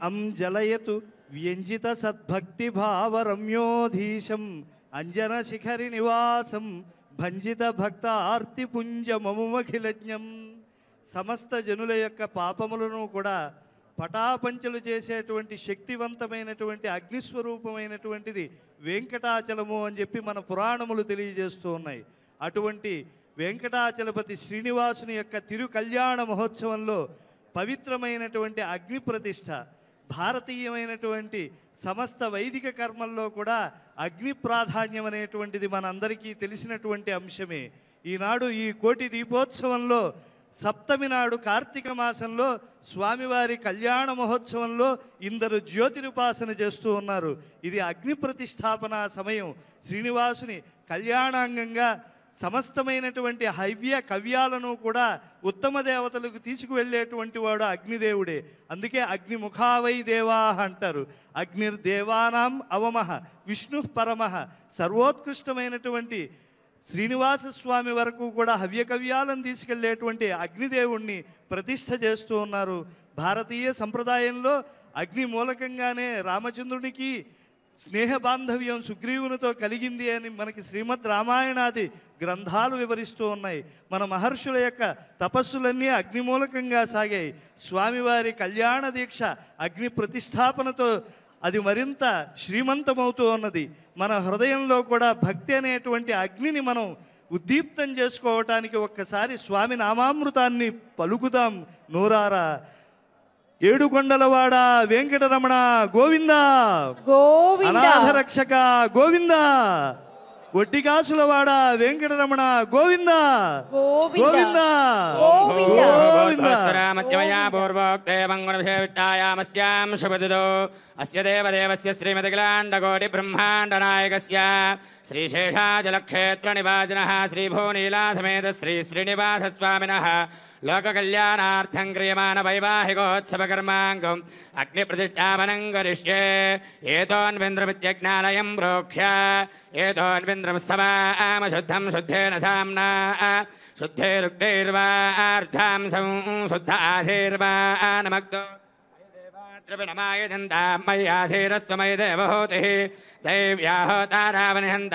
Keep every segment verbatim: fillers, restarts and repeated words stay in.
అం జలయతు వ్యంజిత సద్భక్తి భావరమ్యోధీశం అంజన శిఖరి నివాసం భంజిత భక్త ఆర్తి పుంజమముమఖిలజ్ఞం. సమస్త జనుల యొక్క పాపములను కూడా పటాపంచలు చేసేటువంటి శక్తివంతమైనటువంటి అగ్నిస్వరూపమైనటువంటిది వెంకటాచలము అని చెప్పి మన పురాణములు తెలియజేస్తూ ఉన్నాయి. అటువంటి వెంకటాచలపతి శ్రీనివాసుని యొక్క తిరు కళ్యాణ మహోత్సవంలో పవిత్రమైనటువంటి అగ్ని ప్రతిష్ఠ, భారతీయమైనటువంటి సమస్త వైదిక కర్మల్లో కూడా అగ్ని ప్రాధాన్యం అనేటువంటిది మనందరికీ తెలిసినటువంటి అంశమే. ఈనాడు ఈ కోటి దీపోత్సవంలో సప్తమి నాడు కార్తీక మాసంలో స్వామివారి కళ్యాణ మహోత్సవంలో ఇందరు జ్యోతిరుపాసన చేస్తూ ఉన్నారు. ఇది అగ్ని ప్రతిష్టాపన సమయం. శ్రీనివాసుని కళ్యాణాంగంగా సమస్తమైనటువంటి హవ్య కవ్యాలను కూడా ఉత్తమ దేవతలకు తీసుకువెళ్ళేటువంటి వాడు అగ్నిదేవుడే. అందుకే అగ్నిముఖావై దేవాహ అంటారు. అగ్నిర్దేవానాం అవమః విష్ణు పరమః. సర్వోత్కృష్టమైనటువంటి శ్రీనివాస స్వామి వరకు కూడా హవ్యకవ్యాలను తీసుకెళ్లేటువంటి అగ్నిదేవుణ్ణి ప్రతిష్ఠ చేస్తూ ఉన్నారు. భారతీయ సంప్రదాయంలో అగ్ని మూలకంగానే రామచంద్రునికి స్నేహ బాంధవ్యం సుగ్రీవునితో కలిగింది అని మనకి శ్రీమద్ రామాయణాది గ్రంథాలు వివరిస్తూ ఉన్నాయి. మన మహర్షుల యొక్క తపస్సులన్నీ అగ్ని మూలకంగా సాగాయి. స్వామివారి కళ్యాణ దీక్ష అగ్ని ప్రతిష్టాపనతో అది మరింత శ్రీమంతమవుతూ ఉన్నది. మన హృదయంలో కూడా భక్తి అనేటువంటి అగ్నిని మనం ఉద్దీప్తం చేసుకోవటానికి ఒక్కసారి స్వామి నామామృతాన్ని పలుకుదాం నోరారా. ఏడుకొండలవాడ వెంకటరమణ గోవింద గోవింద, అనాథ రక్షక గోవింద, ఒట్టికాసులవాడ వెంకటరమణ గోవింద గోవింద గోవింద. పూర్వోక్తే మంగళవిషయామస్యాం శుభదిదో అస్య దేవదేవస్య శ్రీమతికిలాండకోటి బ్రహ్మాండ నాయకస్య శ్రీశేషాచలక్షేత్ర నివాసినః శ్రీభూనీలా సమేత శ్రీ శ్రీనివాస స్వామినః లోకకళ్యాణార్థం క్రియమాణ వైవాహికోత్సవకర్మాంగం అగ్నిప్రతిష్ఠాపనం కరిష్యే. ఏతోన్వింద్రమిత్యజ్ఞాలయం ప్రోక్ష ఏతోన్వింద్రం స్తవామ శుద్ధం శుద్ధేన సామ్నా శుద్ధైరుక్తైర్వార్ధాం సంశుద్ధ ఆశీర్వానమగ్దో మయ్యాశీరస్వమయ దేవహూతిః దైవ్యాహోతారావనిహంత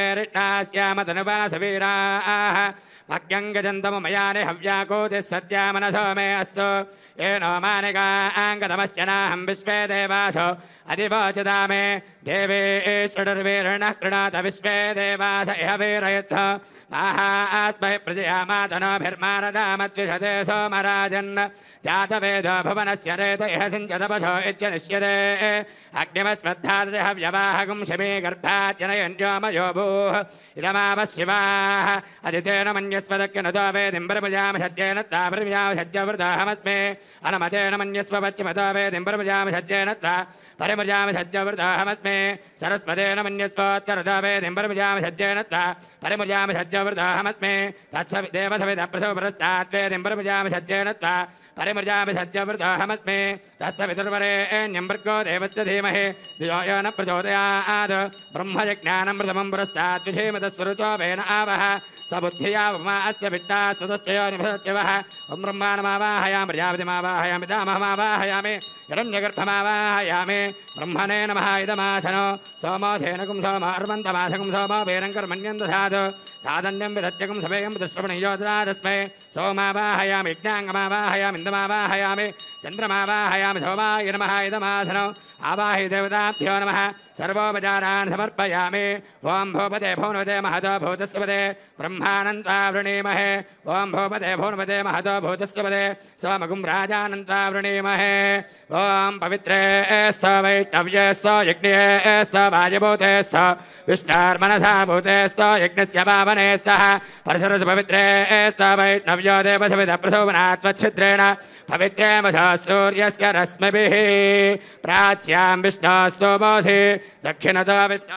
పూర్వేరిష్టాస్యామతనువాసవీరాః భగ్యంగజంతమయాని హవ్యాకోతిः సద్యా మనసో మే అస్తు ఏనో మానికాంగతమశ్చనాహం విశ్వే దేవాసో అధివోచదా మే దేవేశ్వరుర్వీర్ణః కృణాత విశ్వే దేవాస ఇహ వీరయుద్ధ మాహాస్మై ప్రజయామాతనోభిర్మారదామద్విషదే సోమరాజన్ జాతవేదో భువనస్య రేత ఇహ సించదపశో ఇత్యనిష్యతే అగ్నిమశ్వద్ధాదతి హవ్యవాహకం శమీ గర్భాత్యనయన్యోమయో భూః ఇదమావశివాః అదితేన మన్యస్వదక్యనతో వేదింబరముజామ సత్యేన తాపరిమ్యామ సత్యవృతాహమస్మే అనమతేన మన్యస్వ పశ్చిమతో వేదింబరముజామ సత్యేన తా పరిమృజామ సత్యవృతాహమస్మే సరస్వతేన మన్యస్వోత్తరతో వేదింబరముజామ సత్యేన తా పరిమృజామ సత్యవృతాహమస్మే తత్సవి దేవసవిద ప్రసవ పురస్తాత్ వేదింబరముజామ సత్యేన తా పరిమృజామి సత్యవృతాహమస్మే తత్సవితుర్వరేణ్యం భర్గో దేవస్య ధీమహి ధియో యో న ప్రచోదయాత్ బ్రహ్మయజ్ఞానమృతమం పురస్తాత్ విషేమతస్వరుచో వేన ఆవహ సబుద్ధియా ఉమా అస్య విట్టా సుతశ్చయో నిభశ్చవః ఓం బ్రహ్మాణమావాహయామి ప్రజాపతిమావాహయామి దామహమావాహయామి హిరణ్యగర్భమావాహయామి బ్రహ్మణే నమః ఇదమాసనో సోమో ధేనకుం సోమార్మంతమాసకం సోమో వేరం కర్మణ్యం దధాతు సాధన్యం విదత్యకం సవేయం దుశ్రవణయోదనాదస్మై సోమావాహయామి యజ్ఞాంగమావాహయామి ఇంద్రమావాహయామి చంద్రమావాహయామి సోమాయ నమః ఇదమాసనో ఆవాహి దేవతాభ్యో నమః సర్వోపచారాన్ సమర్పయామి. ఓం భూపతే భూన్వతే మహతో భూతస్వదే బ్రహ్మానంతావృణీమహే. ఓం భూపతే భూన్వతే మహతో భూతస్వదే సోమగుం రాజానంతావృణీమహే. ఓం పవిత్రే స్థ వైష్ణవ్యే స్థ యజ్ఞే స్థ వాయభూతే స్థ విష్ణార్మనసా భూతే స్థ యజ్ఞస్య పావనే స్థః పరిసరస్ పవిత్రే స్థ వైష్ణవ్యో దేవసవిద ప్రసోమనాత్వచ్ఛిద్రేణ పవిత్రే వస సూర్యస్య రశ్మిభిః ప్రాచ్యాం విష్ణోస్తోమోసి దక్షిణతో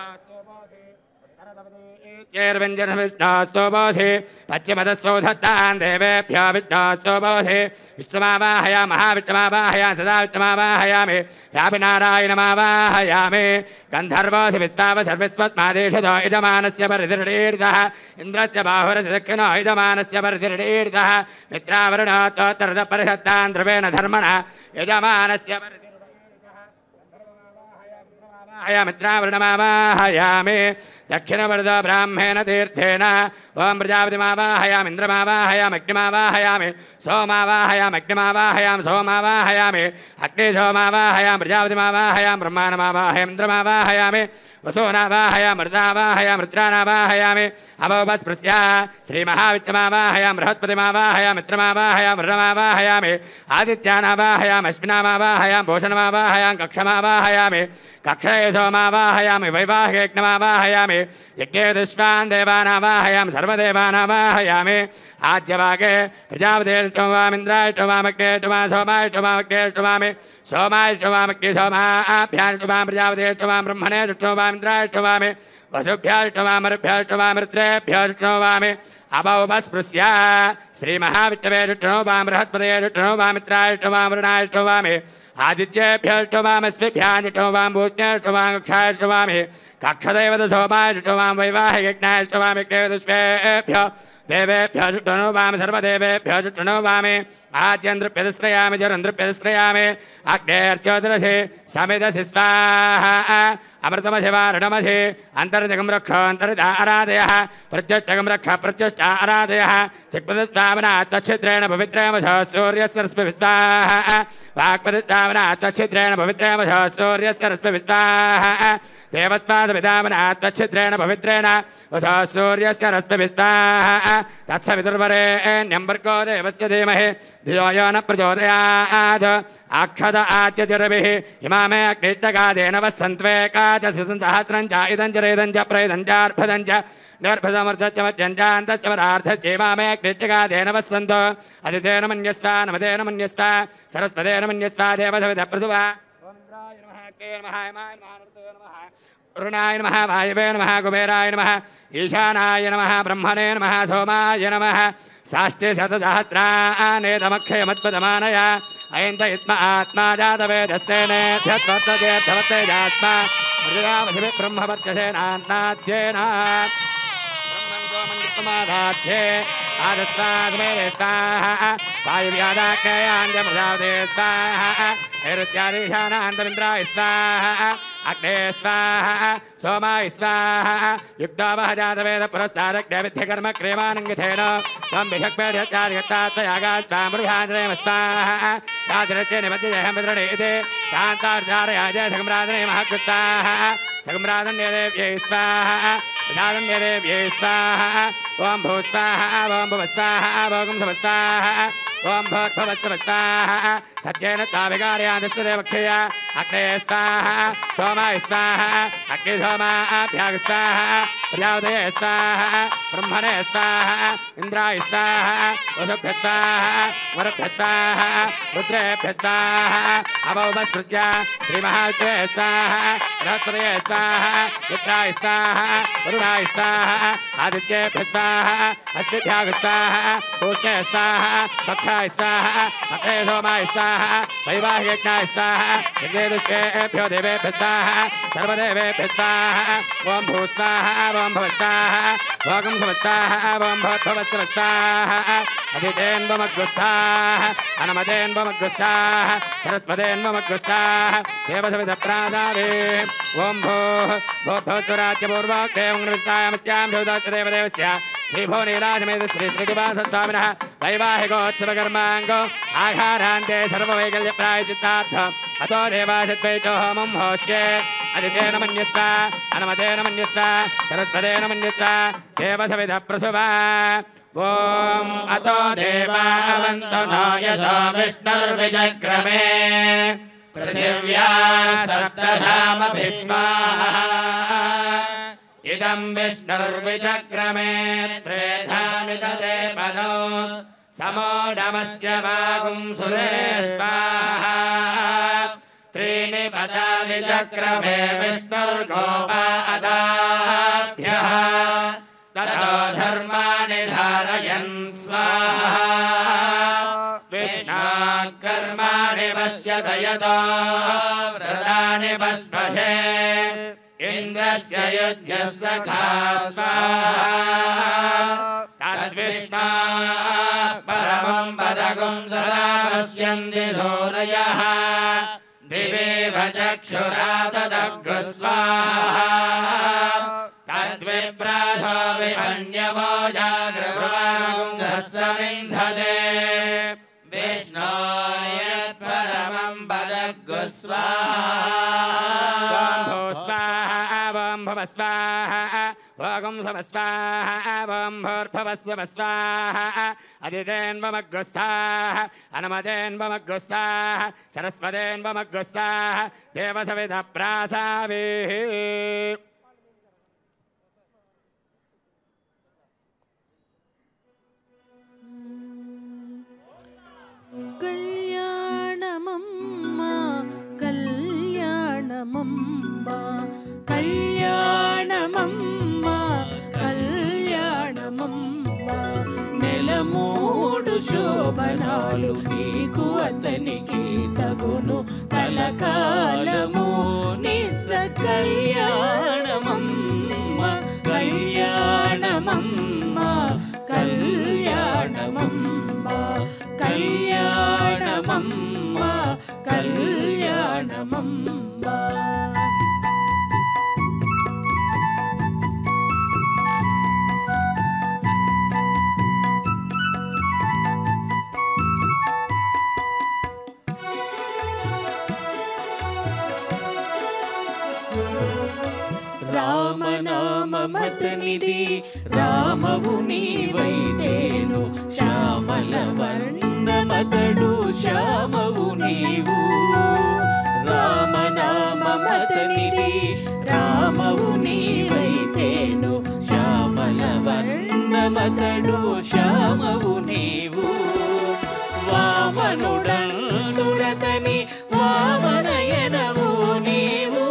విష్ణోస్తోమోసి విష్ణోస్తోమోసి పశ్చిమదస్సోధత్తాన్ దేవేభ్యో విష్ణోస్తోమోసి విష్ణుమావాహయా మహావిష్ణుమావాహయా సదా విష్ణుమావాహయామి వ్యాపినారాయణమావాహయామి. గంధర్వోసి విశ్వావ సర్వస్వస్మాదేశదో యజమానస్య పరిధిర్డీర్ధః ఇంద్రస్య బాహురస్య దక్షిణో యజమానస్య పరిధిర్డీర్ధః మిత్రావరుణోత్తరద పరిషత్తాన్ ధ్రువేణ ధర్మణ యజమానస్య పరిధిర్డీర్ధః मित्रावृणमावाहयामि दक्षिणवर्द ब्राह्मेण तीर्थेन ओम प्रजापतिमावाहयामि इन्द्रमावाहयामि अग्निमावाहयामि सोमावाहयामि अग्निमावाहयामि सोमावाहयामि अग्नि सोमावाहयामि प्रजापतिमावाहयामि ब्रह्माणमावाहयामि इन्द्रमावाहयामि वसोनावाहयामि मृतावाहयामि रुद्रानावाहयामि अभवस्पृश्य श्रीमहाविष्णुमावाहयामि बृहस्पतिमावाहयामि मित्रमावाहयामि वरुणमावाहयामि आदित्यानावाहयामि अश्विनामावाहयामि भूषणमावाहयामि कक्षमावाहयामि कक्षये सोमावाहयामि वैवाहिकयज्ञमावाहयामि यज्ञे दुष्टान् देवानावाहयामि सर्वदेवानावाहयामि आज्यवागे प्रजापतिष्टोमामिन्द्राष्टोमामग्नेष्टोमा सोमाष्टोमामग्नेष्टोमामि सोमाष्टोमामग्ने सोमाभ्याष्टोमां प्रजापतिष्टोमां ब्रह्मणे ष्टोमामिन्द्राष्टोमामि वसुभ्याष्टोमामरुभ्याष्टोमामि रुद्रेभ्याष्टोमामि अभवस्पृश्य श्रीमहाविष्णवे ष्टोमां बृहस्पतये ष्टोमां मित्राष्टोमां वरुणाष्टोमामि आदित्येभ्यष्टोमामस्मिभ्याष्टोमां भूष्णेष्टोमां कक्षाष्टोमामि कक्षदैवत सोमाष्टोमां वैवाहिकयज्ञाष्टोमामि यज्ञेभ्यो देवेभ्यो ष्टोमामि सर्वदेवेभ्यो ष्टोमामि आद्यन्द्रप्यदश्रयामि जरन्द्रप्यदश्रयामि अग्नेर्ज्योतिरसि समिदसि स्वाहा अमृतमसि वारुणमसि अन्तर्जगं रक्ष अन्तर्जा आराधयः प्रत्युष्टगं रक्ष प्रत्युष्ट आराधयः चिक्पदस्तावनात् तच्छिद्रेण पवित्रेण वशः सूर्यस्य रश्मिभिः स्वाहा वाक्पदस्तावनात् तच्छिद्रेण पवित्रेण वशः सूर्यस्य रश्मिभिः स्वाहा देवस्वादविदावनात् तच्छिद्रेण पवित्रेण वशः सूर्यस्य रश्मिभिः स्वाहा तत्सवितुर्वरेण्यं भर्गो देवस्य धीमहि धियो यो न प्रचोदयात् अक्षद आच्यचरभिः इमामे अग्निष्टगादेन वसन्त्वेका च सितं सहस्रं च इदं च रेदं च प्रयदं च अर्भदं च निर्भदमर्धश्च मध्यं च अन्तश्च परार्धश्चैवामे अग्निष्टगादेन वसन्तो अदितेन मन्यस्व नमदेन मन्यस्व सरस्वतेन मन्यस्व देवसविधः प्रसुवा ॐ इन्द्राय नमः अग्नये नमः यमाय नमः नमस्ते नमः वरुणाय नमः वायवे नमः कुबेराय नमः ईशानाय नमः ब्रह्मणे नमः सोमाय नमः साष्टे शतसहस्रानेतमक्षयमत्पदमानय अयन्त इत्म आत्मा जातवेदस्तेनेभ्यत्वत्तजेभ्यवत्तेजात्मा मृगावशिभि ब्रह्मवर्चसेनान्नाद्येन ब्रह्मन्गोमन्युक्तमादाध्ये आदत्ता समेते स्वाहा वायुव्यादाग्नेयान्यमृगावते स्वाहा नैऋत्यादीशानान्तमिन्द्राय स्वाहा अग्ने स्वाहा सोमाय स्वाहा युक्तावह जातवेद पुरस्तादग्नेविध्यकर्म क्रियमाणङ्गिथेन त्वं विषक्मेढ्यत्यादिगत्तात्वयागात्वामृहाञ्जनेम स्वाहा तादिरच्चे निबध्यजयं विद्रणेते कान्तार्जारयाजय सगम्राजने महकृस्ताः सगम्राजन्यदेव्यै स्वाहा प्रसादन्यदेव्यै स्वाहा ॐ भूस्वाहा ॐ भुवस्वाहा ॐ समस्वाहा ॐ भोर्भवस्वस्वाहा सत्येन ताविकार्यान्दस्य देवक्षया अग्ने स्वाहा सोमाय स्वाहा अग्नि सोमाभ्याग स्वाहा प्रजापतये स्वाहा ब्रह्मणे स्वाहा इन्द्राय स्वाहा वसुभ्यः स्वाहा वरुभ्यः स्वाहा रुद्रेभ्यः स्वाहा अभवस्पृश्य श्रीमहाविष्णवे स्वाहा बृहस्पतये स्वाहा मित्राय स्वाहा वरुणाय स्वाहा आदित्येभ्यः स्वाहा अश्विभ्याग स्वाहा पूष्णे स्वाहा पक्षाय स्वाहा अग्ने सोमाय स्वाहा वैवाहिकयज्ञाय स्वाहा यज्ञेभ्यो देवेभ्यः स्वाहा सर्वदेवेभ्यः स्वाहा ॐ भूस्वाहा ॐ भवस्वाहा ॐ समस्वाहा ॐ भवद्भवस्वाहा अदितेन्वमग्रस्ताः अनमतेन्वमग्रस्ताः सरस्वतेन्वमग्रस्ताः देवसविधप्रादावे ॐ भोः भोद्भवस्वराज्यपूर्वोक्तेऽङ्गृष्टायामस्यां भूतस्य देवदेवस्य श्रीभो नीलाजमेध श्री श्रीनिवासस्वामिनः वैवाहिकोत्सवकर्माङ्गो आघारान्ते सर्ववैकल्यप्रायचित्तार्थ अतो देवाशद्वैतोहोमं होष्ये अदितेन मन्यस्व अनुमतेन मन्यस्व सरस्वतेन मन्यस्व देवसविधः प्रसुवा ॐ अतो देवावन्तो नो यतो विष्णुर्विजक्रमे पृथिव्या सप्तधामभिस्वाहा इदं विष्णुर्विचक्रमे त्रेधानि तदे पदौ समोढमस्य वागुं सुरे स्वाहा त्रीणि पदा विचक्रमे विष्णुर्गोपादाभ्यः ततो धर्माणि धारयन् स्वाहा विष्णाकर्माणि पश्यत यतो व्रतानि पस्पशे इन्द्रस्य युज्यः सखा स्वाहा तद्विष्णा परमं पदगुं सदा पश्यन्ति सूरयः दिवेव चक्षुराददग्गु स्वाहा तद्विप्रासो विपन्यवो जागृवागुंधस्य विन्धते विष्णोर्यत्परमं वदग्गु स्वाहा स्वाहा भव स्वाहा भगं सव स्वाहा वं भूर्भुवस्व स्वाहा अदितेन्वमग्गुस्थाः अनुमतेन्वमग्गुस्थाः सरस्वतेन्वमग्गुस्थाः देवसविधप्रासावेः कल्याणमम्मा कल्याणमम्मा कल्याणमम्मा कल्याणमम्मा నెలమూడు శోభనాలు నీకు అతనికి తగును కలకాలము నిత్య కళ్యాణమమ్మ కళ్యాణమమ్మ కళ్యాణమమ్మ కళ్యాణమమ్మ కళ్యాణమమ్మ రామనామమతనిది రామవు నీవైతేను శ్యామల వర్ణమతడు శ్యామవు నీవు రామనామమతనిది రామవు నీవైతేను శ్యామల వర్ణమతడు శ్యామవు నీవు వామనుడందురతని వామనయనవు నీవు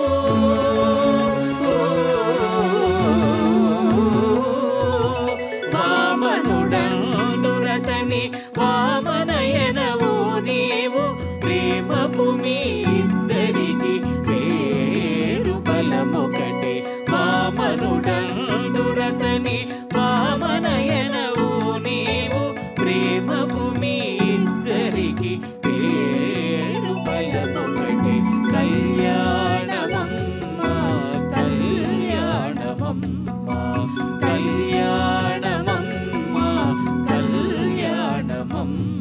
వామనుడందురతని వామనయనవు నీవు ప్రేమపు మీ ఇద్దరికి పేరు బలమొకటే వామనుడందురతని వామనయనవు నీవు ప్రేమపు మీ ఇద్దరికి పేరు బలమొకటే కళ్యాణమమ్మ కళ్యాణమమ్మ కళ్యాణమమ్మ కళ్యాణమమ్మ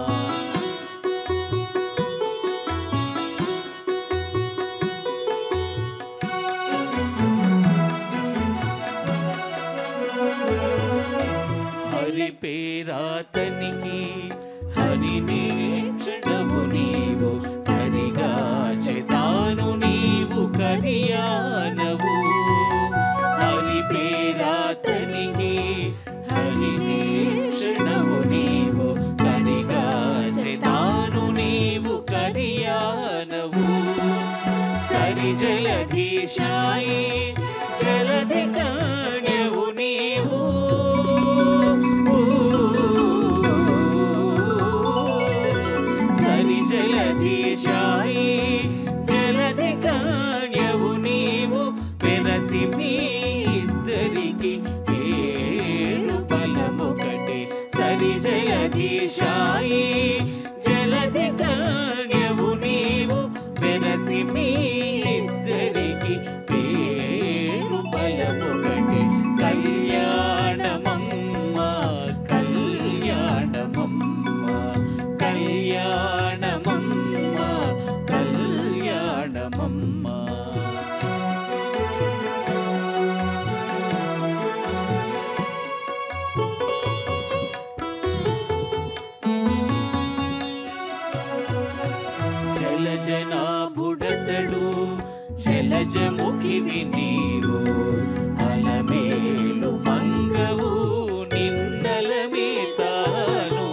హరి పేరాతనికి హరినే క్షణము నీవు హరిగా చేతాను నీవు కరియానవు హరి పేరాతనికి హరినే క్షణము నీవు హరిగా చేతాను నీవు కరియానవు సరి జలధీశాయి జలధి కన్యవు నీవు సరి జలధీశాయి జలధి కన్యవు నీవు వెరసి మీ ఇద్దరికి పేరు బలమొకటే సరి జలధీశాయి జలధి కన్యవు నీవు వెరసి మీ ఇద్దరికి పేరు బలమొకటే కళ్యాణమమ్మ కళ్యాణమమ్మ కళ్యాణమమ్మ కళ్యాణమమ్మ జలజనాభుడతడు జలజముఖివి నీవు అలమేలు మంగవు నిన్నలమే తాను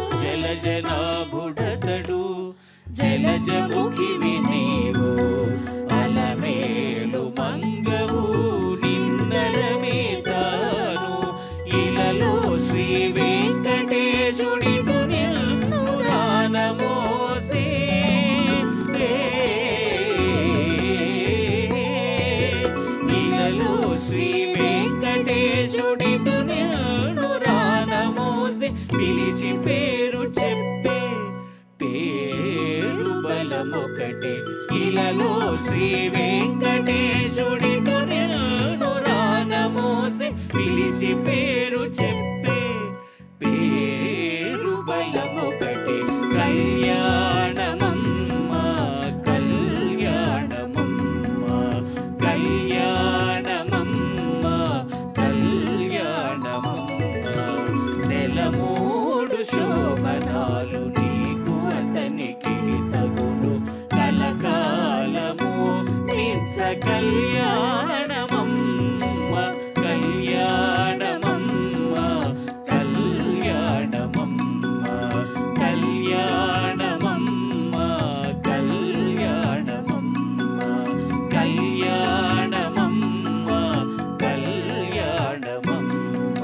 జలజనాభుడతడు జలజముఖివి నీవు అలమేలు మంగవు నిన్నలమే తాను ఇలలో శ్రీ వెంకటేశుడి నిన్ను గానమోసే ఇలలో ఇలలో శ్రీ వెంకటేశుడిటు నిన్ను రానమోసి పిలిచి పేరు చెప్పే పేరు బలమొకటి కళ్యాణమమ్మ కళ్యాణమమ్మ కళ్యాణమమ్మ కళ్యాణమమ్మ నెల మూడు శోభనాలు నీకు అతనికి తగును కలకాలము నిత్య కళ్యాణమమ్మ కళ్యాణమమ్మ కళ్యాణమమ్మ కళ్యాణమమ్మ కళ్యాణమమ్మ కళ్యాణమమ్మ కళ్యాణమమ్మ.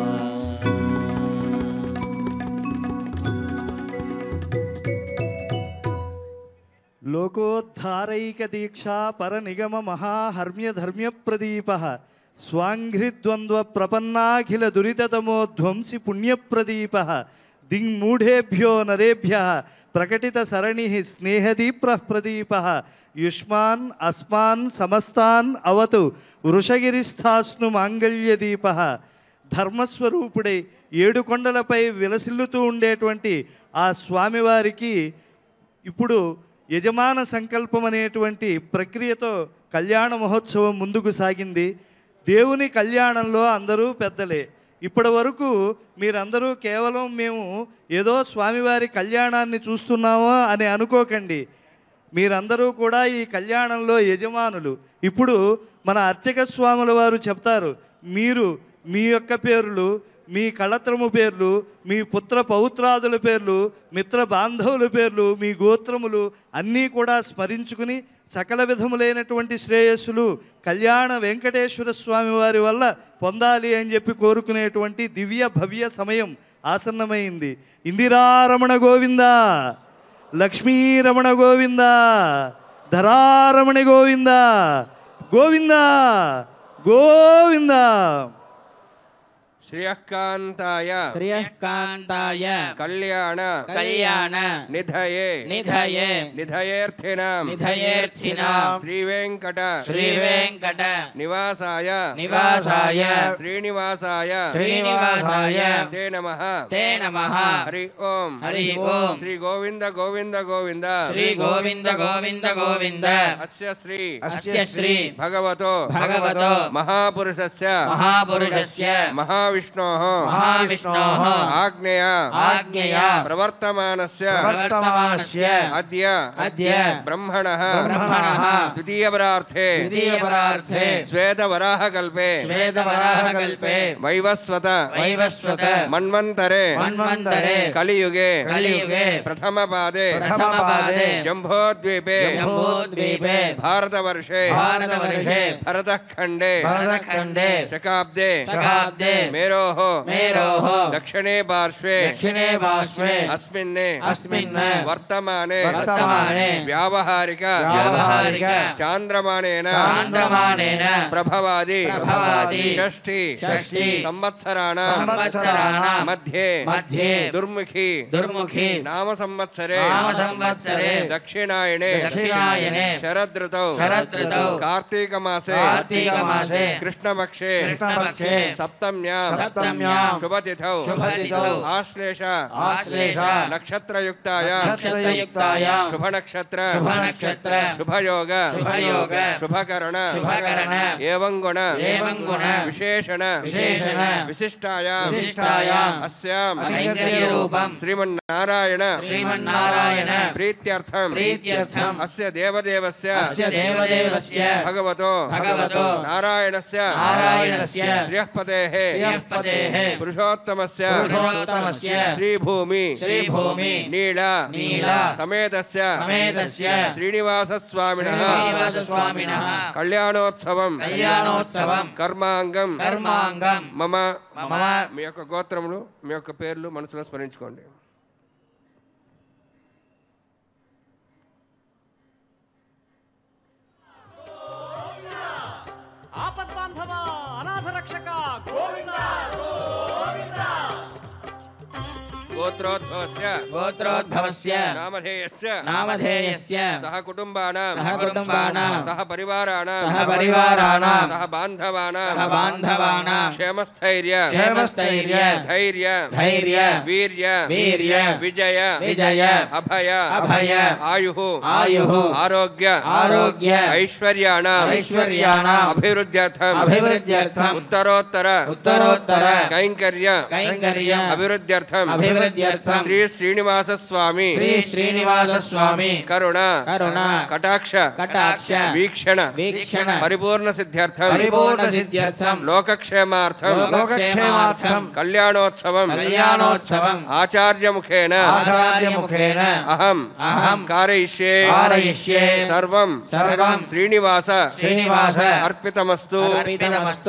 లోకోద్ధారైక దీక్షా పరనిగమ మహాహర్మ్య ధర్మ్య ప్రదీప స్వాంఘ్రిద్వంద్వ ప్రపన్నాఖిల దురితతమో ధ్వంసి పుణ్యప్రదీప దింగ్మూఢేభ్యో నరేభ్య ప్రకటిత సరణి స్నేహదీప్ర ప్రదీప యుష్మాన్ అస్మాన్ సమస్తాన్ అవతు వృషగిరిస్థాస్ను మాంగళ్యదీప. ధర్మస్వరూపుడై ఏడు కొండలపై విలసిల్లుతూ ఉండేటువంటి ఆ స్వామివారికి ఇప్పుడు యజమాన సంకల్పం అనేటువంటి ప్రక్రియతో కళ్యాణ మహోత్సవం ముందుకు సాగింది. దేవుని కళ్యాణంలో అందరూ పెద్దలే. ఇప్పటి వరకు మీరందరూ కేవలం మేము ఏదో స్వామివారి కళ్యాణాన్ని చూస్తున్నామో అని అనుకోకండి. మీరందరూ కూడా ఈ కళ్యాణంలో యజమానులు. ఇప్పుడు మన అర్చక స్వాముల వారు చెప్తారు, మీరు మీ యొక్క పేర్లు, మీ కళత్రము పేర్లు, మీ పుత్ర పౌత్రాదుల పేర్లు, మిత్ర బాంధవుల పేర్లు, మీ గోత్రములు అన్నీ కూడా స్మరించుకుని సకల విధములైనటువంటి శ్రేయస్సులు కళ్యాణ వెంకటేశ్వర స్వామి వారి వల్ల పొందాలి అని చెప్పి కోరుకునేటువంటి దివ్య భవ్య సమయం ఆసన్నమైంది. ఇందిరారమణ గోవింద, లక్ష్మీరమణ గోవింద, ధరారమణ గోవింద, గోవింద గోవింద. శ్రియకాంతాయ శ్రియకాంతాయ కళ్యాణ కళ్యాణ నిధయే నిధయే నిధయేర్థినాం నిధయేర్చినాం శ్రీ వెంకట శ్రీ వెంకట నివాసాయ నివాసాయ శ్రీనివాసాయ శ్రీనివాసాయ తే నమః తే నమః. హరి ఓం హరి ఓం. శ్రీ గోవింద గోవింద గోవింద శ్రీ గోవింద గోవింద గోవింద. అస్య శ్రీ అస్య శ్రీ భగవతో భగవతో మహాపురుషస్య మహాపురుషస్య మహావిష్ణోః మహావిష్ణోః ఆజ్ఞయ ఆజ్ఞయా ప్రవర్తమానస్య ప్రవర్తమానస్య అద్య అద్య బ్రహ్మణః బ్రహ్మణః ద్వితీయపరార్థే ద్వితీయపరార్థే శ్వేతవరాహకల్పే శ్వేతవరాహకల్పే వైవస్వత వైవస్వత మన్వంతరే మన్వంతరే కలియుగే కలియుగే ప్రథమపాదే ప్రథమపాదే జంబోద్వీపే జంబూద్వీపే భారతవర్షే భారతవర్షే భరతఖండే భరతఖండే శకాబ్దే శకాబ్దే మేరోః మేరోః దక్షిణే పార్శ్వే దక్షిణే పార్శ్వే అస్మిన్ అస్మిన్ వర్తమానే వర్తమానే వ్యావహారిక వ్యావహారిక చాంద్రమాణేన చాంద్రమాణేన ప్రభవాది ప్రభవాది షష్ఠి షష్ఠి సంవత్సరాణాం సంవత్సరాణాం మధ్యే మధ్యే దుర్ముఖి దుర్ముఖి నామ సంవత్సరే నామ సంవత్సరే దక్షిణాయనే దక్షిణాయనే శరదృతౌ శరదృతౌ కార్తీక మాసే కార్తీక మాసే కృష్ణపక్షే కృష్ణపక్షే సప్తమ్యాం సప్తమ్యాం శుభతిథౌ శుభతిథౌ ఆశ్లేష ఆశ్లేష నక్షత్రయుక్తాయ నక్షత్రయుక్తాయాం శుభనక్షత్ర శుభనక్షత్ర శుభయోగ శుభయోగ శుభకరణ శుభకరణ ఏవం గుణ ఏవం గుణ విశేషణ విశేషణ విశిష్టాయాం విశిష్టాయాం అస్యాం కైంకర్యరూపం శ్రీమన్నారాయణ శ్రీమన్నారాయణ ప్రీత్యర్థం ప్రీత్యర్థం అస్య దేవదేవస్య అస్య దేవదేవస్య భగవతో భగవతో నారాయణస్య నారాయణస్య శ్రియఃపతేః శ్రియఃపతేః పురుషోత్తమస్య పురుషోత్తమస్య శ్రీభూమి శ్రీభూమి నీల నీల సమేతస్య సమేతస్య శ్రీనివాసస్వామినః శ్రీనివాసస్వామినః కళ్యాణోత్సవం కళ్యాణోత్సవం కర్మాంగం కర్మాంగం మమ మమ మీ యొక్క గోత్రములు మీ యొక్క పేర్లు మనసులో స్మరించుకోండి. ఆపద్బాంధవ అనాథ రక్షక గోవింద గోవింద గోత్రోద్భవస్య గోత్రోద్భవస్య నామధేయస్య నామధేయస్య సహ కుటుంబానాం సహ కుటుంబానాం సహ పరివారాణాం సహ పరివారాణాం సహ బాంధవానాం సహ బాంధవానాం క్షేమస్థైర్య క్షేమస్థైర్య ధైర్య ధైర్య వీర్య వీర్య విజయ విజయ అభయ అభయ ఆయుః ఆయుః ఆరోగ్య ఆరోగ్య ఐశ్వర్యాణాం ఐశ్వర్యాణాం అభివృద్ధ్యర్థం అభివృద్ధ్యర్థం ఉత్తరోత్తర ఉత్తరోత్తర కైంకర్య కైంకర్య అభివృద్ధ్యర్థం అభివృద్ధ్యర్థం శ్రీ శ్రీనివాస స్వామి శ్రీ శ్రీనివాస స్వామి కరుణ కరుణ కటాక్ష కటాక్ష వీక్షణ వీక్షణ పరిపూర్ణ సిద్ధ్యర్థం పరిపూర్ణ సిద్ధ్యర్థం లోకక్షేమార్థం లోకక్షేమార్థం కళ్యాణోత్సవం కళ్యాణోత్సవం ఆచార్యముఖేన ఆచార్యముఖేన అహం అహం కారయిష్యే कारयिष्ये సర్వం सर्वं శ్రీనివాస श्रीनिवास అర్పితమస్తు अर्पितमस्तु।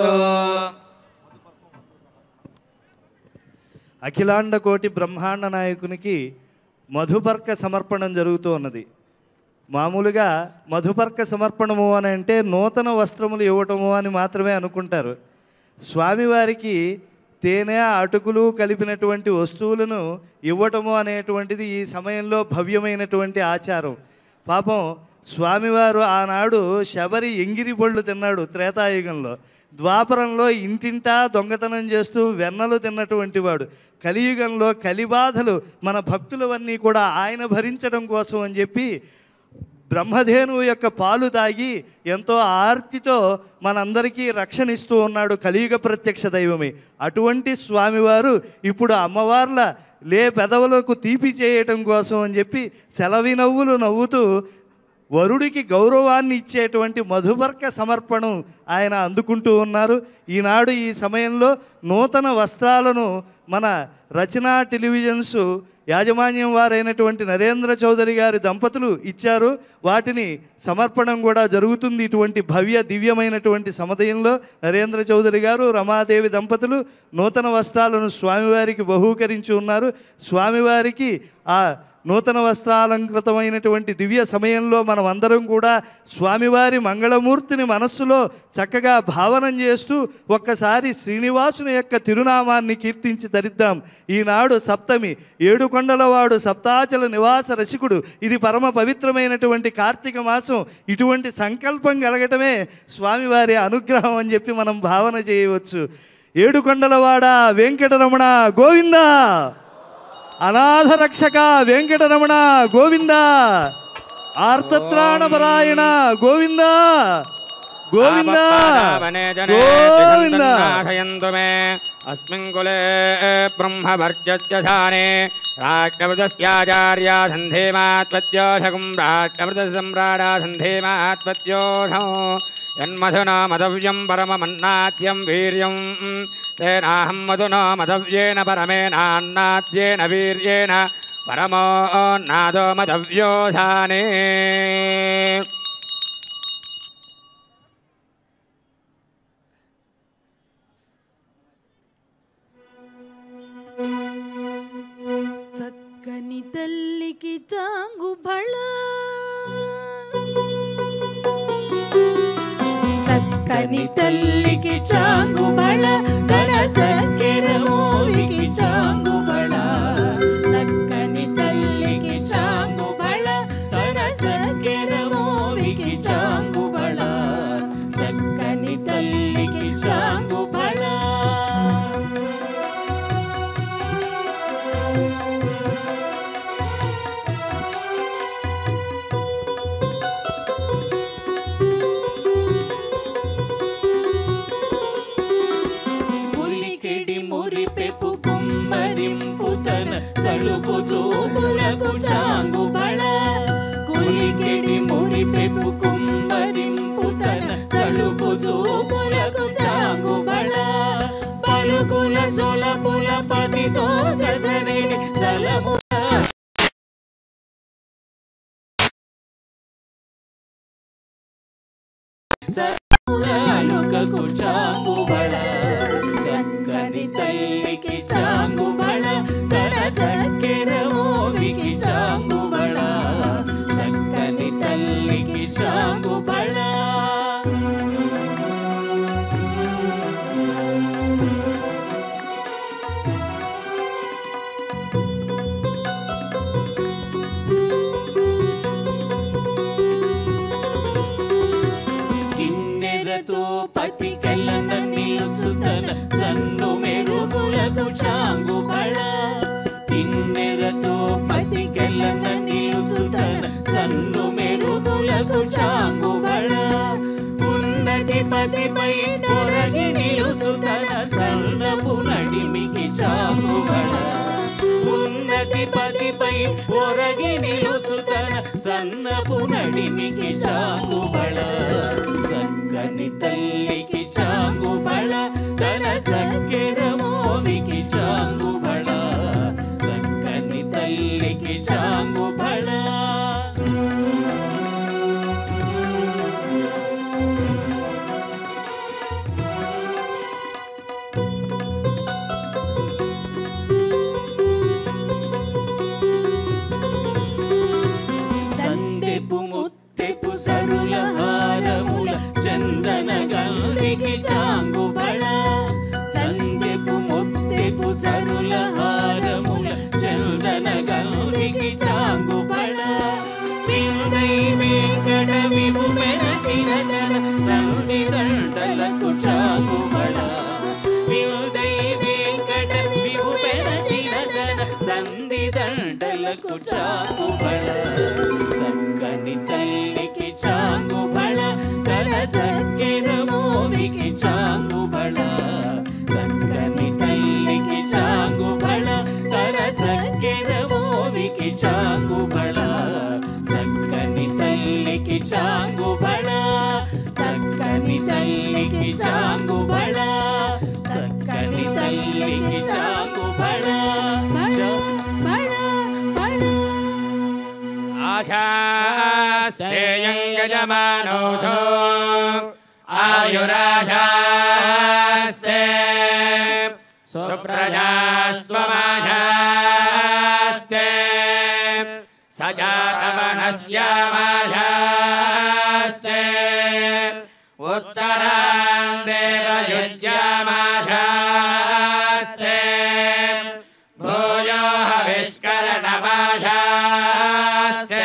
అఖిలాండ కోటి బ్రహ్మాండ నాయకునికి మధుపర్క సమర్పణం జరుగుతూ ఉన్నది. మామూలుగా మధుపర్క సమర్పణము అని అంటే నూతన వస్త్రములు ఇవ్వటము అని మాత్రమే అనుకుంటారు. స్వామివారికి తేనె అటుకులు కలిపినటువంటి వస్తువులను ఇవ్వటము అనేటువంటిది ఈ సమయంలో భవ్యమైనటువంటి ఆచారం. పాపం స్వామివారు ఆనాడు శబరి ఎంగిరి పళ్ళు తిన్నాడు త్రేతాయుగంలో. ద్వాపరంలో ఇంటింటా దొంగతనం చేస్తూ వెన్నలు తిన్నటువంటి వాడు. కలియుగంలో కలిబాధలు మన భక్తులవన్నీ కూడా ఆయన భరించడం కోసం అని చెప్పి బ్రహ్మధేనువు యొక్క పాలు తాగి ఎంతో ఆర్తితో మనందరికీ రక్షణ ఇస్తూ ఉన్నాడు కలియుగ ప్రత్యక్ష దైవమే. అటువంటి స్వామివారు ఇప్పుడు అమ్మవార్ల లే పెదవులకు తీపి చేయటం కోసం అని చెప్పి సెలవి నవ్వులు నవ్వుతూ వరుడికి గౌరవాన్ని ఇచ్చేటువంటి మధుపర్క సమర్పణం ఆయన అందుకుంటూ ఉన్నారు. ఈనాడు ఈ సమయంలో నూతన వస్త్రాలను మన రచనా టెలివిజన్స్ యాజమాన్యం వారైనటువంటి నరేంద్ర చౌదరి గారి దంపతులు ఇచ్చారు. వాటిని సమర్పణం కూడా జరుగుతుంది. ఇటువంటి భవ్య దివ్యమైనటువంటి సమయంలో నరేంద్ర చౌదరి గారు రమాదేవి దంపతులు నూతన వస్త్రాలను స్వామివారికి బహూకరించి ఉన్నారు. స్వామివారికి ఆ నూతన వస్త్రాలంకృతమైనటువంటి దివ్య సమయంలో మనం అందరం కూడా స్వామివారి మంగళమూర్తిని మనస్సులో చక్కగా భావనం చేస్తూ ఒక్కసారి శ్రీనివాసుని యొక్క తిరునామాన్ని కీర్తించి తరిద్దాం. ఈనాడు సప్తమి, ఏడుకొండలవాడు సప్తాచల నివాస రసికుడు. ఇది పరమ పవిత్రమైనటువంటి కార్తీక మాసం. ఇటువంటి సంకల్పం కలగటమే స్వామివారి అనుగ్రహం అని చెప్పి మనం భావన చేయవచ్చు. ఏడుకొండలవాడ వెంకటరమణ గోవిందా, అనాథ రక్షక వెంకటరమణ గోవింద, ఆర్తత్రాణపరాయణ గోవింద గోవింద గోవింద. अस्मिन् कुले ब्रह्मवर्चस्य शाने राज्ञवृतस्याचार्या सन्धेमात्पत्योषकुं राज्ञवृतसम्राडा सन्धेमात्पत्योषो यन्मधुना मधव्यं परममन्नाद्यं वीर्यं तेनाहं मधुना मधव्येन परमेनान्नाद्येन वीर्येण परमो नादो मधव्योधाने। చక్కని తల్లికి చాంగు బళ, చక్కని తల్లికి చాంగు బళ, తన చక్కెర మోవికి చాంగు బళ. చక్కని తల్లికి చాంగు బళ, తన చక్కెర మోవికి చాంగు బళ. చక్కని తల్లికి చాంగు బళ. మురిపెపు కుమ్మరింపు తన చలుపు చూపులకు చాంగు బళ. కులికెడి మురిపెపు కుమ్మరింపు తన చలుపు చూపులకు చాంగు బళ. పలుకుల సొలపుల పతితో గసరెడి చలము చాలుకకు చాంగు బళ. చక్కని తల్లికి చాంగు బళ, తన చక్కెర మోవికి చాంగు బళ. చక్కని తల్లికి చాంగు బళ. పతికెలన నిలుచుతన సన్ను మెరుగులకు చాంగుబళ తిన్నెరతో పతికెలన నిలుచుతన సన్ను మెరుగులకు చాంగుబళ ఉన్నతి పతిపై పొరగి నిలుచుతన సన్నపు నడిమికి చాంగుబళ ఉన్నతి పతిపై పొరగి నిలుచుతన సన్నపు నడిమికి చాంగుబళ చక్కని తల్లికి చాంగుబళ తన చక్కెర మోవికి చాంగుబళ చక్కని తల్లికి చాంగుబళ సరుల హారముల చందన గల్లికి చాంగుబళ చందెపు ముత్తెపు సరుల హారముల చందన గల్లికి చాంగుబళ విందై వెంకట విభు మెరచిన తన సంధిదండలకు చాంగుబళ విందై వెంకట విభు మెరచిన తన సంధిదండలకు చాంగుబళ చక్కని తల్లికి చాంగుబళ తన చక్కెర మోవికి చాంగుబళ చక్కని తల్లికి చాంగుబళ తన చక్కెర మోవికి చాంగుబళ చక్కని తల్లికి చాంగుబళ చక్కని తల్లికి చాంగుబళ చక్కని తల్లికి చాంగుబళ ఆశాస్తేయం గజమానోసో ఆయురాశాస్తే సుప్రజాస్త్వమాశాస్తే సజాతవనస్యామాశాస్తే ఉత్తరాం దేవయుజ్యామాశాస్తే భూయో హవిష్కరణమాశాస్తే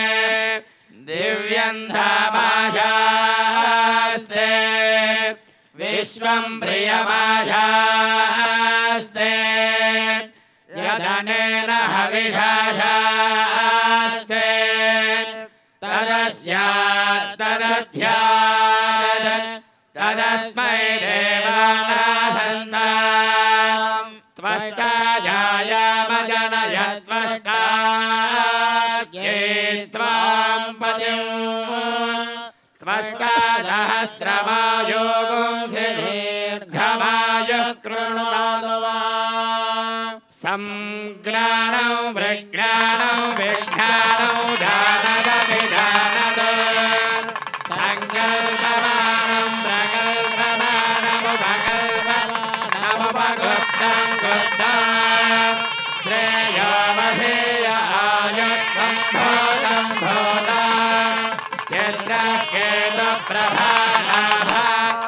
దివ్యంధామాశాస్తే విశ్వం ప్రియమాశాస్తే యదనేన హవిషాశాస్తే తదస్యాత్ తదధ్యాద్ తదస్మై దేవానాసంతాం త్వష్టా జాయామజనయత్వష్టా ये त्वां पतिं त्वष्टा सहस्रमायोगुं दीर्घमायुः कृणुतादु वा संज्ञानं विज्ञानं विज्ञानं जानदभिजानद संकल्पमानं प्रकल्पमानमुपकल्पमानमुपगुप्तं गुप्तं श्रेयोमधेय आयुत्सम्भूतं भूतं चित्रकेतुप्रभालाभा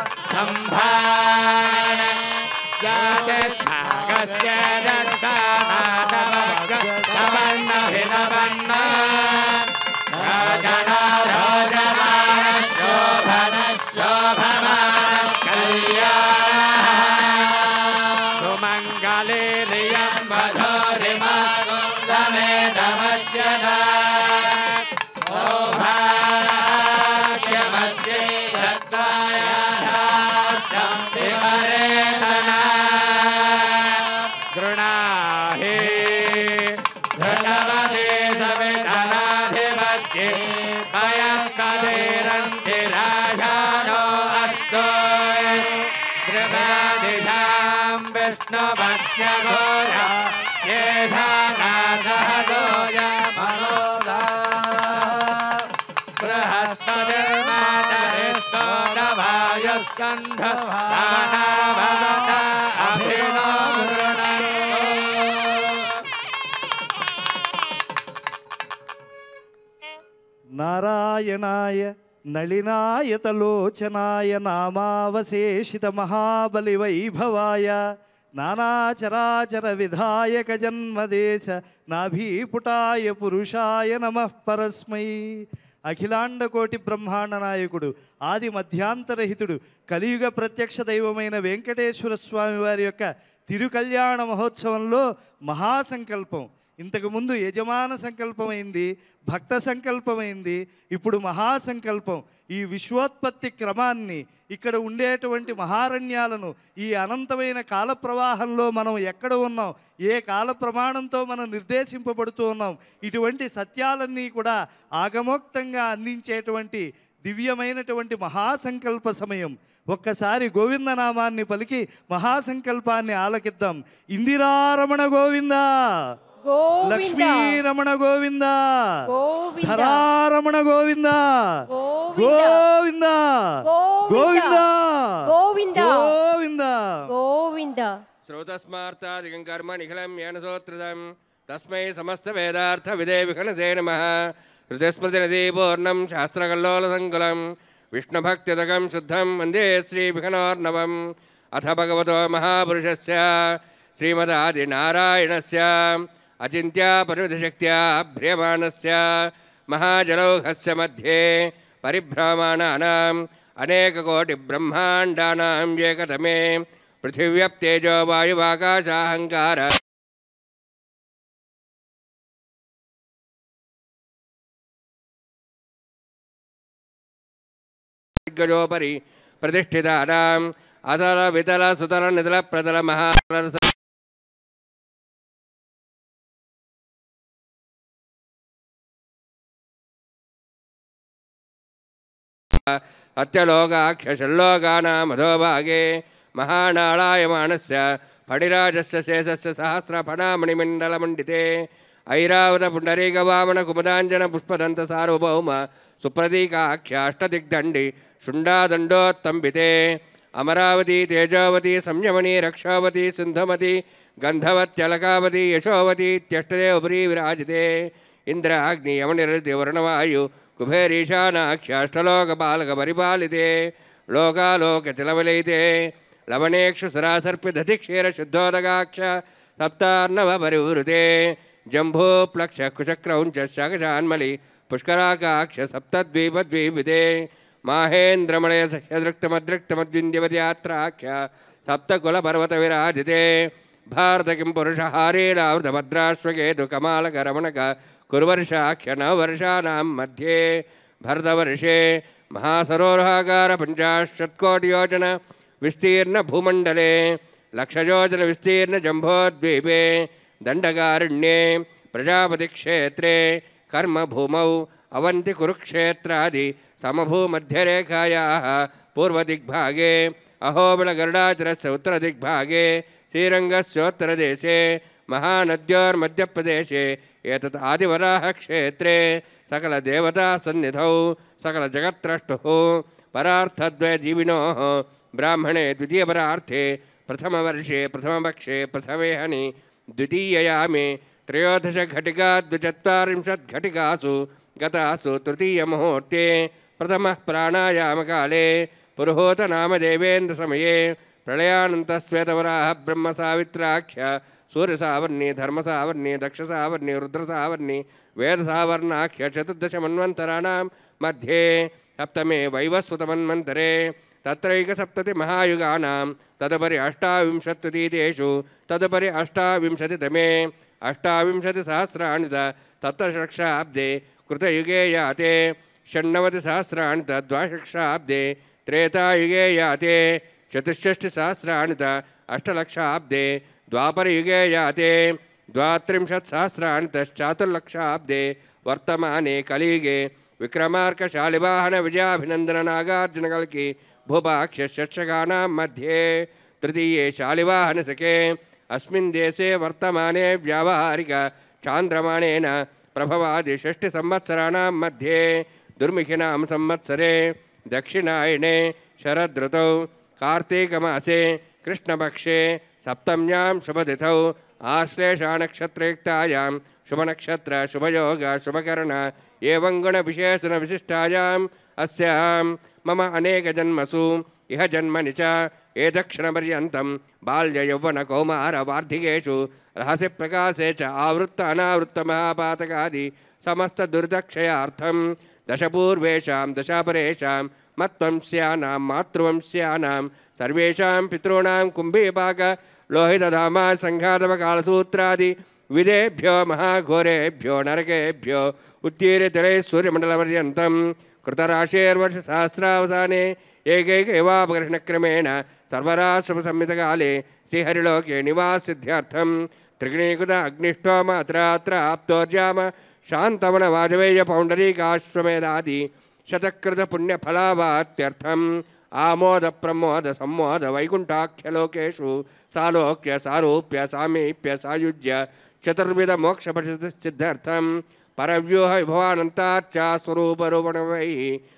सम्भान जातिस्माकस्य दत्तानादवग्रस्तवर्णभिलवन्न राजना राजमान शोभन शोभमान कल्याणः सुमङ्गले रियं मधुरिमागुं समेतमस्यदा सौभाग्यमस्यै दत्तायाधास्तं विपरेतना गृणाहि धृतवते सवितनाधिपत्ये पयस्कधीरन्तिराशानो अस्तु द्रुपदिशां विष्णुपत्न्यघोरा शेषानाथहतोयमनोदा बृहस्पतिर्मातरिष्टोडवायुस्कन्ध दानावता अभिनो गृणन्तो నారాయణాయ నళినాయతలోచనాయ నామావశేషిత మహాబలి వైభవాయ నానాచరాచర విధాయక జన్మదేశ నాభీపుటాయ పురుషాయ నమః పరస్మై అఖిలాండ కోటి బ్రహ్మాండ నాయకుడు, ఆది మధ్యాంతరహితుడు, కలియుగ ప్రత్యక్ష దైవమైన వెంకటేశ్వర స్వామి వారి యొక్క తిరుకల్యాణ మహోత్సవంలో మహాసంకల్పం. ఇంతకుముందు యజమాన సంకల్పమైంది, భక్త సంకల్పమైంది, ఇప్పుడు మహాసంకల్పం. ఈ విశ్వోత్పత్తి క్రమాన్ని, ఇక్కడ ఉండేటువంటి మహారణ్యాలను, ఈ అనంతమైన కాల ప్రవాహంలో మనం ఎక్కడ ఉన్నాం, ఏ కాల ప్రమాణంతో మనం నిర్దేశింపబడుతూ ఉన్నాం, ఇటువంటి సత్యాలన్నీ కూడా ఆగమోక్తంగా అందించేటువంటి దివ్యమైనటువంటి మహాసంకల్ప సమయం. ఒక్కసారి గోవిందనామాన్ని పలికి మహాసంకల్పాన్ని ఆలకిద్దాం. ఇందిరారమణ గోవింద, లక్ష్మీరమణ గోవింద, ధరారమణ గోవింద, గోవింద గోవింద గోవింద గోవింద. శ్రోతస్మార్తాదికం కర్మ నిఖిలం ఏన సోత్రదం తస్మై సమస్త వేదార్థ విదే విఘనసే నమః. హృదయస్మృతి నదీ పూర్ణం శాస్త్రకల్లోల సంకులం విష్ణుభక్తిదకం శుద్ధం వందే శ్రీ విఘ్నోర్ణవం. అథ భగవతో మహాపురుషస్య శ్రీమదాదినారాయణస్య అచింత్యా పరిమితశక్త్యా భ్రియమాణస్య మహాజలౌఘస్య మధ్యే పరిభ్రమాణానాం అనేకకోటి బ్రహ్మాండానాం ఏకతమే పృథివ్యప్తేజో వాయువాకాశాహంకార దిగ్గజోపరి ప్రతిష్ఠితానాం అతల వితల సుతల నితల ప్రతల మహా అత్యలోకాఖ్యషల్లోకానామధోభాగే మహానాళాయమానస్య ఫణిరాజస్య శేషస్య సహస్రఫణామణిమండలమండితే ఐరావత పుండరీకవామన కుముదాంజన పుష్పదంత సార్వభౌమ సుప్రతీకాఖ్యాష్టదిగ్దండి శుండాదండోత్తంబితే అమరావతి తేజోవతి సంయమని రక్షావతి సింధుమతి గంధవత్యలకావతి యశోవతి ఇత్యష్టదే ఉపరి విరాజితే ఇంద్రాగ్ని యమనిరతి వరుణవాయు కుబేరీశానాఖ్యాష్టలోక బాలక పరిపాలితే లోకాలోకతిలవలైతే లవణేక్షు సరాసర్పిదధి క్షీర శుద్ధోదగాక్ష సప్తార్ణవ పరివృతే జంభూ ప్లక్ష కుచక్రౌంచ శాకశాన్మలి పుష్కరాకాక్ష సప్తద్వీపద్వీపితే మాహేంద్రమలయ సహ్యదృక్తమదృక్తమద్వింద్యవద్యాత్రాఖ్య సప్తకుల పర్వత విరాజితే భారత కిం పురుషహారీణావృతభద్రాశ్వకేతు కమాలక రమణక కురువర్షాఖ్య నవవర్షానాం మధ్యే భరతవర్షే మహాసరోరహాకార పంచాశత్కోటియోజన విస్తీర్ణ భూమండలే లక్షయోజన విస్తీర్ణ జంబోద్వీపే దండకారణ్యే ప్రజాపతి క్షేత్రే కర్మభూమౌ అవంతి కురుక్షేత్రాది సమభూమధ్యరేఖాయాः పూర్వదిగ్భాగే అహోబిళగరుడాచలస్య ఉత్తరదిగ్భాగే శ్రీరంగస్యోత్తరదేశే మహానద్యోర్మధ్యప్రదేశే ఏతత్ ఆదివరాహక్షేత్రే సకలదేవతాసన్నిధౌ సకలజగత్రష్టుः పరార్థద్వయజీవినోः బ్రాహ్మణే ద్వితీయపరార్థే ప్రథమవర్షే ప్రథమపక్షే ప్రథమేహని ద్వితీయయామే త్రయోదశఘటికా ద్విచత్వారింశద్ఘటికాసు గతాసు తృతీయముహూర్తే ప్రథమः ప్రాణాయామకాలే పురుహూతనామదేవేంద్రసమయే ప్రళయానంతశ్వేతవరాహ బ్రహ్మసావిత్రాఖ్య సూర్యసావర్ణి ధర్మసావర్ణి దక్షసావర్ణి రుద్రసావర్ణి వేదసావర్ణాఖ్య చతుర్దశమన్వంతరాణాం మధ్యే సప్తమే వైవస్వతమన్వంతరే తత్రైకసప్తతి మహాయుగానాం తదుపరి అష్టావింశత్యుతీతేషు తదుపరి అష్టావింశతితమే అష్టావింశతిసహస్రాణి తత్రషక్షాబ్దే కృతయుగే యాతే షण्णवतिसहस्राणि द्वादशक्षाब्दे त्रेतायुगे याते चतुष्षष्टिसहस्राणि अष्टलक्षाब्दे द्वापरयुगे याते द्वात्रिंशत्सहस्राणि तश्चातुर्लक्षाब्दे वर्तमाने कलियुगे विक्रमार्कशालिवाहन विजयाभिनंदन नागार्जुनकल्की भूपाक्षषक्षकानां मध्ये तृतीये शालिवाहनसखे अस्मिन् देशे वर्तमाने व्यावहारिक चान्द्रमाणेन प्रभवादि षष्टिसंवत्सराणां मध्ये दुर्मुखिनां संवत्सरे दक्षिणायने शरदृतौ कार्तीकमासे कृष्णपक्षे सप्तम्यां शुभतिथौ आश्लेषानक्षत्रयुक्तायां शुभनक्षत्र शुभयोग शुभकर्ण एवं गुणविशेषणविशिष्टायाम् अस्यां मम अनेकजन्मसु इह जन्मनि च एतक्षणपर्यन्तं बाल्ययौवनकौमारवार्धिकेषु रहस्यप्रकाशे च आवृत्त अनावृत्तमहापातकादि समस्तदुर्दक्षयार्थं दशपूर्वेषां दशापरेषां मत्वंस्यानां मातृवंस्यानां सर्वेषां पितॄणां कुम्भीपाक लोहितधामा सङ्घातवकालसूत्रादि विदेभ्यो महाघोरेभ्यो नरकेभ्यो उत्तीर्यतिरे सूर्यमण्डलपर्यन्तं कृतराशेर्वर्षसहस्रावसाने एकैक एवापकर्षणक्रमेण सर्वराश्रमसंहितकाले श्रीहरिलोके निवाससिद्ध्यर्थं त्रिगुणीकृत अग्निष्टोम अत्रात्र आप्तोर्जाम शान्तवन वाजपेय पौण्डरीकाश्वमेधादि शतकृतपुण्यफलावात्यर्थम् आमोद प्रमोद सम्मोद वैकुण्ठाख्यलोकेषु सालोक्य सारूप्य सामीप्य सायुज्य चतुर्विध मोक्षपरिसिद्ध्यर्थं परव्यूह विभवानन्ताच्च स्वरूपरूपणवैः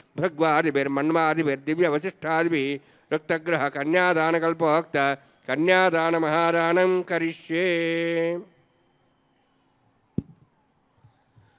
भृग्वादिभिर्मन्वादिभिर्दिव्यवशिष्ठादिभिः रक्तग्रह कन्यादानकल्पोक्त कन्यादानमहादानं करिष्ये।